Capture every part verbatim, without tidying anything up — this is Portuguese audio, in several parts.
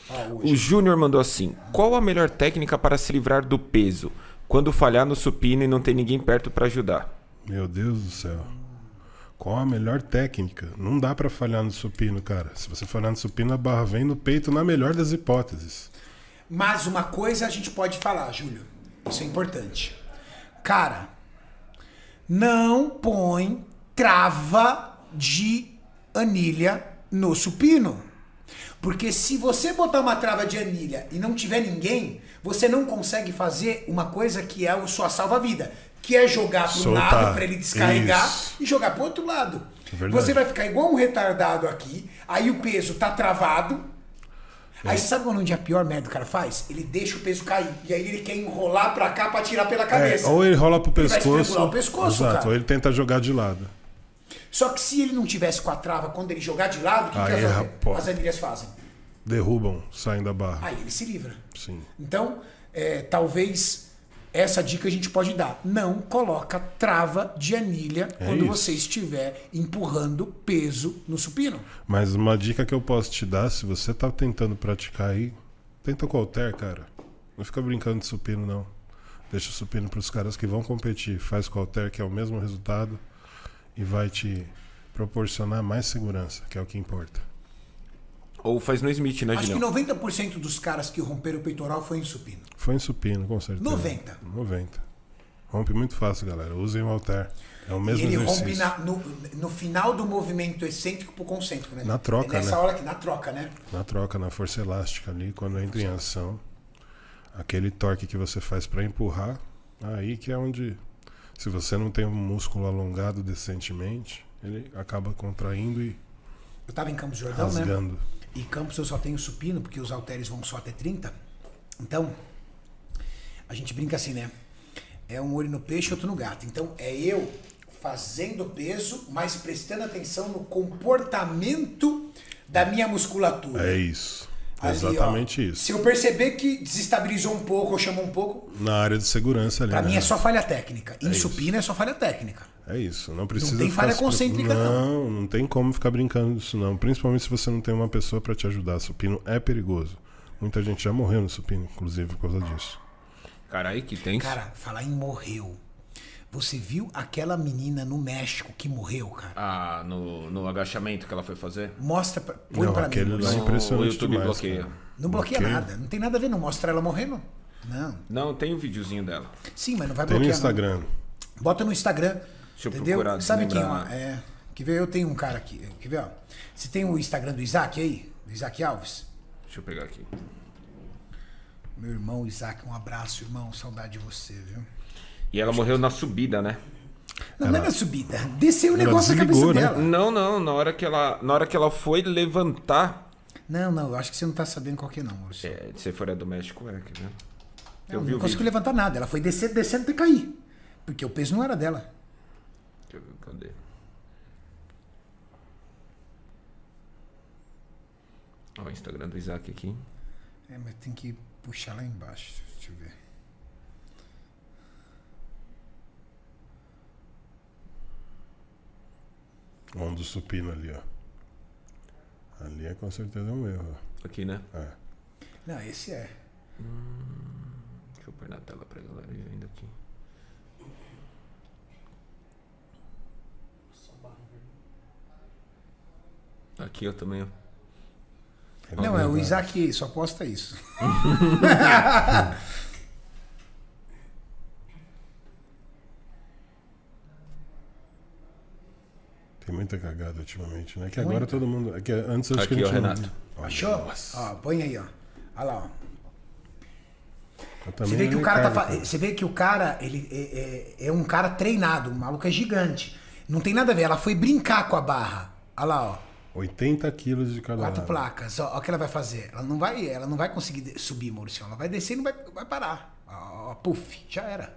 Ah, O Júnior mandou assim: qual a melhor técnica para se livrar do peso quando falhar no supino e não tem ninguém perto para ajudar? Meu Deus do céu. Qual a melhor técnica? Não dá pra falhar no supino, cara. Se você falhar no supino, a barra vem no peito na melhor das hipóteses. Mas uma coisa a gente pode falar, Júlio. Isso é importante. Cara, não põe trava de anilha no supino. Porque se você botar uma trava de anilha e não tiver ninguém, você não consegue fazer uma coisa que é a sua salva-vida, que é jogar para um lado para ele descarregar Isso. e jogar para o outro lado. É você vai ficar igual um retardado aqui, aí o peso tá travado. É. Aí você sabe quando um dia a pior merda o cara faz? Ele deixa o peso cair. E aí ele quer enrolar pra cá pra tirar pela cabeça. É, ou ele rola pro ele pescoço. Vai o pescoço, exato, cara. ou ele tenta jogar de lado. Só que se ele não tivesse com a trava, quando ele jogar de lado, o que, aí, que vai fazer? rapaz. As anilhas fazem? Derrubam, saem da barra. Aí ele se livra. Sim. Então, é, talvez essa dica a gente pode dar. Não coloca trava de anilha é quando isso. você estiver empurrando peso no supino. Mas uma dica que eu posso te dar, se você tá tentando praticar aí, tenta com o halter, cara. Não fica brincando de supino, não. Deixa o supino pros caras que vão competir. Faz com o halter, que é o mesmo resultado, e vai te proporcionar mais segurança, que é o que importa. Ou faz no Smith, né, Acho Gilhão? que noventa por cento dos caras que romperam o peitoral foi em supino. Foi em supino, com certeza. noventa. noventa. Rompe muito fácil, galera. Usem o halter. É o mesmo e ele exercício. rompe na, no, no final do movimento excêntrico pro concêntrico, né? Na troca, é nessa né? hora que na troca, né? Na troca, na força elástica ali, quando entra em ação. Aquele torque que você faz para empurrar, aí que é onde, se você não tem um músculo alongado decentemente, ele acaba contraindo e eu tava em Campos do Jordão, rasgando. Né? E Campos eu só tenho supino, porque os halteres vão só até trinta. Então, a gente brinca assim, né? É um olho no peixe, outro no gato. Então, é eu fazendo peso, mas prestando atenção no comportamento da minha musculatura. É isso. Ali, exatamente ó, isso. Se eu perceber que desestabilizou um pouco ou chamou um pouco... Na área de segurança ali. Pra né? mim é só falha técnica. Em é supino é só falha técnica. É isso. Não precisa Não tem falha concêntrica, não. não. Não, não tem como ficar brincando disso, não. Principalmente se você não tem uma pessoa pra te ajudar. Supino é perigoso. Muita gente já morreu no supino, inclusive, por causa disso. Caralho, que tem. Cara, falar em morreu. Você viu aquela menina no México que morreu, cara? Ah, no, no agachamento que ela foi fazer? Mostra, pra, põe não, pra aquele mim. lá é impressionante o YouTube demais, bloqueia. cara. Não bloqueia Bloqueia. nada. Não tem nada a ver, não mostra ela morrendo. Não. Não, tem um videozinho dela. Sim, mas não vai Tem no bloquear. Instagram. Não. Bota no Instagram. Deixa eu entendeu? procurar, Sabe quem? lembrar. É, quer ver? Eu tenho um cara aqui. Quer ver? Ó? Você tem o Instagram do Isaac aí? Do Isaac Alves? Deixa eu pegar aqui. Meu irmão Isaac, um abraço, irmão. Saudade de você, viu? E ela morreu na subida, né? Não, Ela- não é na subida. Desceu o Ela negócio na cabeça desligou, né? dela. Não, não. Na hora que ela, na hora que ela foi levantar... Não, não. Eu acho que você não tá sabendo qual que é, não, Maurício. É, se for do México, é, quer ver? Eu Eu vi não o conseguiu vídeo. levantar nada. Ela foi descer, descendo até cair. Porque o peso não era dela. Deixa eu ver, cadê? Ó, o Instagram do Isaac aqui. É, mas tem que puxar lá embaixo. Deixa eu ver. Um do supino ali, ó. Ali é com certeza um erro. Aqui, né? É. Não, esse é. Deixa eu pôr na tela pra galera ir vendo aqui. Aqui, ó, também, ó. Não, é o Isaac só posta isso. Tem muita cagada ultimamente, né? Que agora Muita. todo mundo. É que antes acho Aqui, que a ó, gente não- Renato. Ó, Achou? nossa. Ó, põe aí, ó. Olha lá, ó. Eu também Você vê que nem o cara tá cago, fa... Você vê que o cara, ele é, é- é um cara treinado, o maluco é gigante. Não tem nada a ver, ela foi brincar com a barra. Olha lá, ó. oitenta quilos de cada Quatro lado. placas. Ó, ó o que ela vai fazer. Ela não vai, ela não vai conseguir de- subir, Maurício. Ela vai descer e não vai, vai parar. Ó, ó, puf, já era.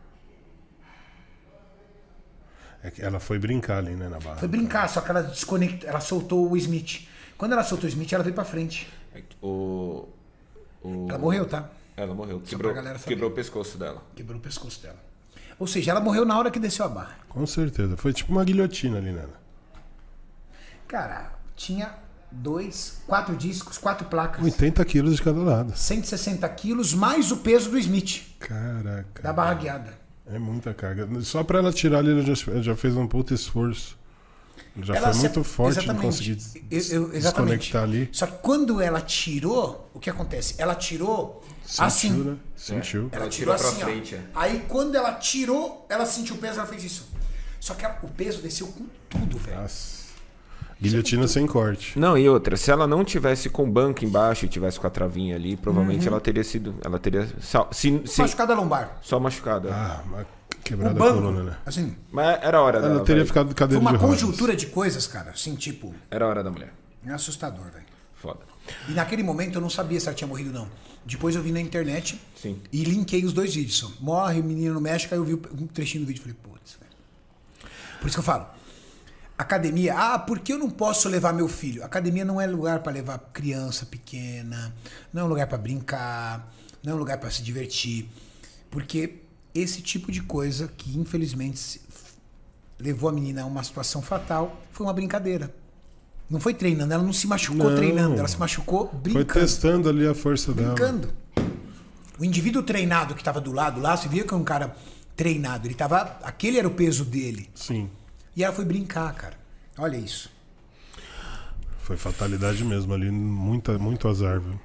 É que ela foi brincar ali, né, na barra. Foi brincar, só que ela desconectou, ela soltou o Smith. Quando ela soltou o Smith, ela veio pra frente. É que O, o... Ela morreu, tá? Ela morreu. pra Quebrou, galera saber. quebrou o pescoço dela. Quebrou o pescoço dela. Ou seja, ela morreu na hora que desceu a barra. Com certeza. Foi tipo uma guilhotina ali, né? Cara, tinha dois, quatro discos, quatro placas. oitenta quilos de cada lado. cento e sessenta quilos mais o peso do Smith. Caraca. Da barra guiada. É muita carga. Só pra ela tirar ali, ela já, já fez um puta esforço. Já Ela foi muito se... forte de exatamente. conseguir eu, eu, exatamente. desconectar ali. Só que quando ela tirou, o que acontece? Ela tirou Sentiu, assim. né? Sentiu. Ela Ela tirou tirou pra assim, frente, ó. é. Aí quando ela tirou, ela sentiu o peso, ela fez isso. Só que ela- o peso desceu com tudo, velho. Nossa. Guilhotina sem corte. Não, e outra, se ela não tivesse com o banco embaixo e tivesse com a travinha ali, provavelmente ela teria sido. Ela teria. sal- Se, se, Machucada lombar. só machucada. Ah, mas O quebrada a banco, coluna, né? assim, Mas era a hora dela. Ela teria vai. ficado de foi cadeira uma de rodas. conjuntura de coisas, cara. Assim, tipo, Era a hora da mulher. é assustador, velho. Foda. E naquele momento eu não sabia se ela tinha morrido ou não. Depois eu vi na internet Sim. e linkei os dois vídeos. Só. Morre, menino no México, aí eu vi um trechinho do vídeo e falei, putz, velho. Por isso que eu falo, academia, ah, por que eu não posso levar meu filho? Academia não é lugar para levar criança pequena, não é um lugar para brincar, não é um lugar para se divertir. Porque esse tipo de coisa que infelizmente se- levou a menina a uma situação fatal foi uma brincadeira. Não foi treinando, ela não se machucou Não. treinando, ela se machucou Foi brincando. testando ali a força dela. Brincando. O indivíduo treinado que estava do lado lá, você via que era um cara treinado, ele tava, aquele era o peso dele. Sim. E ela foi brincar, cara. Olha isso. Foi fatalidade mesmo ali. Muita, muito azar, viu?